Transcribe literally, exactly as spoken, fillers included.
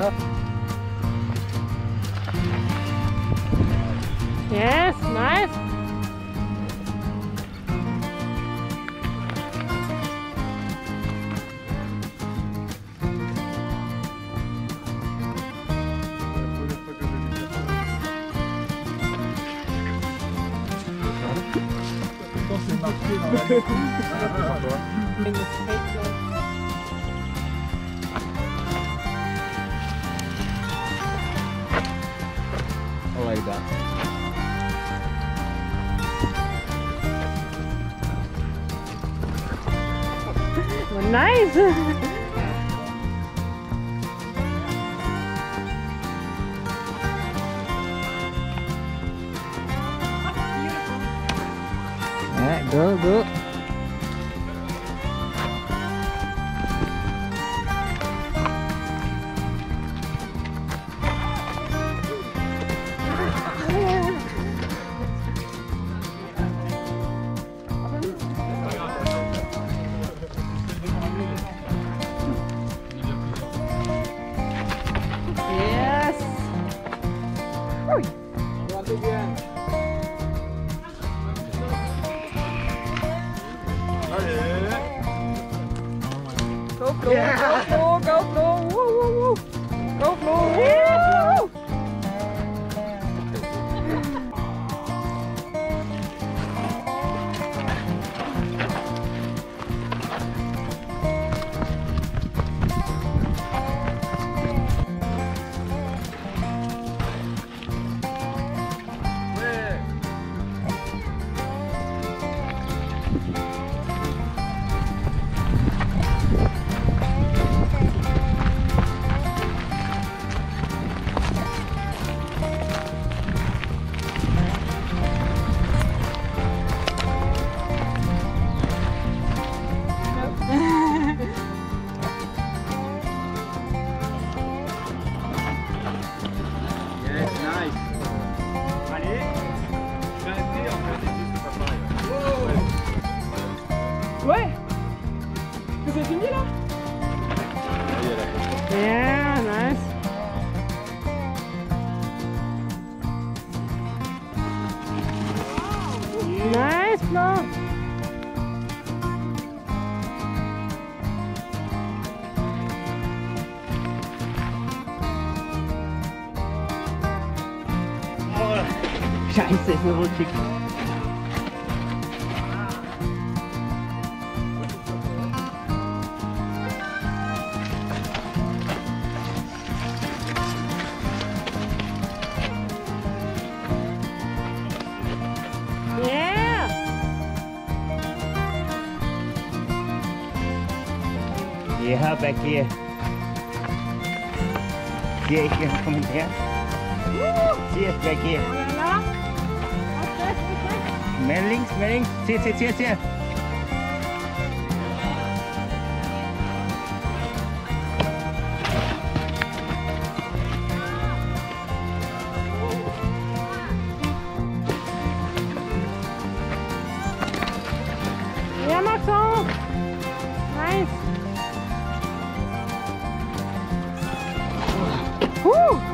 Yes, nice. C'est marqué dans la... I like that. Well, nice. Yeah, go, go. Yes. Go Flo, yeah. Go Flo, go Flo, woo, woo, woo. Go Flo, yeah. Ouais. C'est fini là? Yeah, nice. Nice, Flo. Scheiße, ist mir rutschig. Yeah! Yeah, Becky. Yeah, you can come in here. Cheers, Becky. Smelling, smelling. Cheers, cheers, cheers, cheers. Yeah, Maxence. Nice. Woo!